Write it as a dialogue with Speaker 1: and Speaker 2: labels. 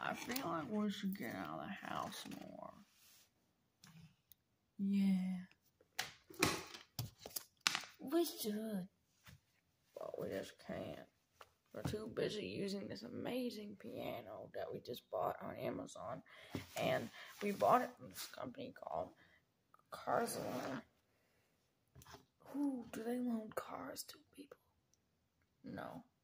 Speaker 1: I feel like we should get out of the house more. Yeah. We should. But we just can't. We're too busy using this amazing piano that we just bought on Amazon. And we bought it from this company called Cars Loan. Ooh, do they loan cars to people? No.